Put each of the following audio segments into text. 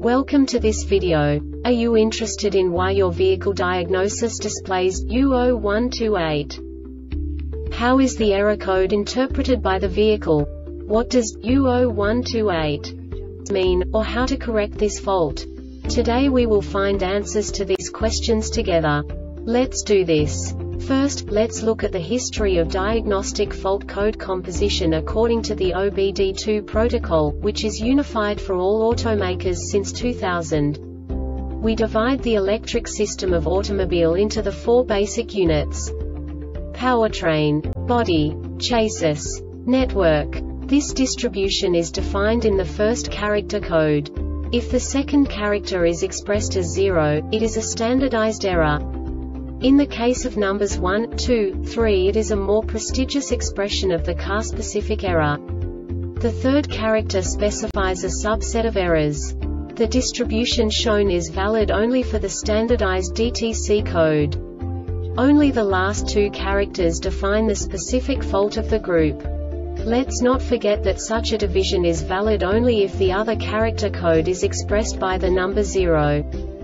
Welcome to this video. Are you interested in why your vehicle diagnosis displays U0128? How is the error code interpreted by the vehicle? What does U0128 mean, or how to correct this fault? Today we will find answers to these questions together. Let's do this. First, let's look at the history of diagnostic fault code composition according to the OBD2 protocol, which is unified for all automakers since 2000. We divide the electric system of automobile into the four basic units: powertrain, body, chassis, network. This distribution is defined in the first character code. If the second character is expressed as 0, it is a standardized error. In the case of numbers 1, 2, 3, it is a more prestigious expression of the car-specific error. The third character specifies a subset of errors. The distribution shown is valid only for the standardized DTC code. Only the last two characters define the specific fault of the group. Let's not forget that such a division is valid only if the other character code is expressed by the number 0.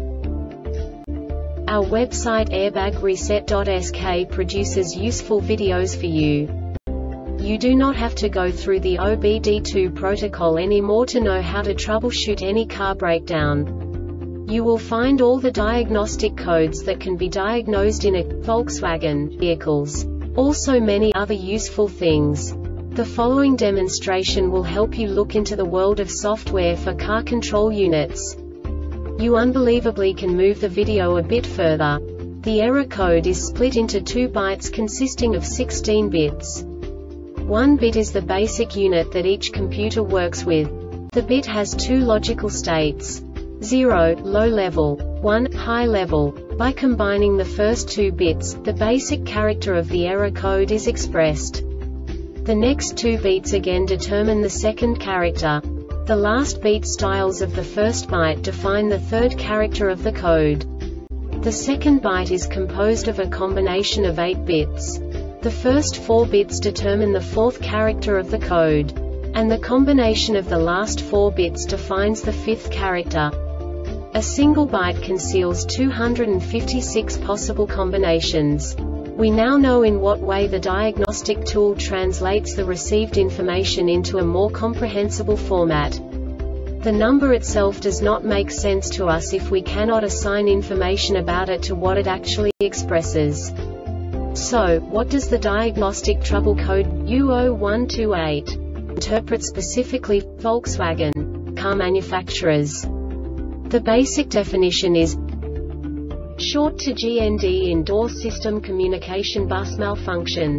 Our website airbagreset.sk produces useful videos for you. You do not have to go through the OBD2 protocol anymore to know how to troubleshoot any car breakdown. You will find all the diagnostic codes that can be diagnosed in a Volkswagen vehicles. Also many other useful things. The following demonstration will help you look into the world of software for car control units. You unbelievably can move the video a bit further. The error code is split into 2 bytes consisting of 16 bits. 1 bit is the basic unit that each computer works with. The bit has 2 logical states: 0, low level, 1, high level. By combining the first 2 bits, the basic character of the error code is expressed. The next 2 beats again determine the second character. The last beat styles of the first byte define the third character of the code. The second byte is composed of a combination of 8 bits. The first 4 bits determine the fourth character of the code. And the combination of the last 4 bits defines the fifth character. A single byte conceals 256 possible combinations. We now know in what way the diagnostic tool translates the received information into a more comprehensible format. The number itself does not make sense to us if we cannot assign information about it to what it actually expresses. So, what does the diagnostic trouble code U0128 interpret specifically for Volkswagen car manufacturers? The basic definition is short to GND in door system communication bus malfunction.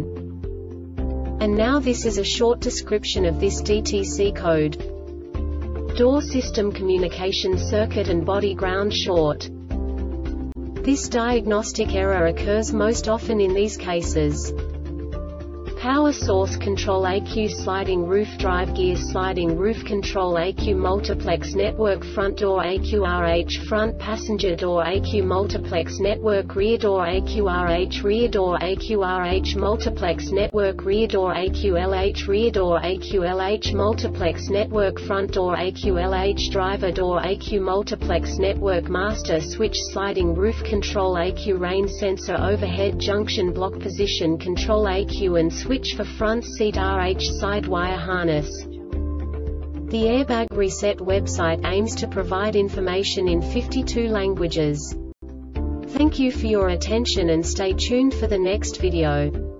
And now this is a short description of this DTC code. Door system communication circuit and body ground short. This diagnostic error occurs most often in these cases: power source control ECU sliding roof drive gear sliding roof control ECU multiplex network front door ECU RH front passenger door ECU multiplex network rear door ECU RH rear door ECU RH multiplex network rear door ECU LH rear door ECU LH multiplex network front door ECU LH driver door ECU multiplex network master switch sliding roof control ECU rain sensor overhead junction block position control ECU and switch for front seat RH side wire harness. The Airbag Reset website aims to provide information in 52 languages. Thank you for your attention and stay tuned for the next video.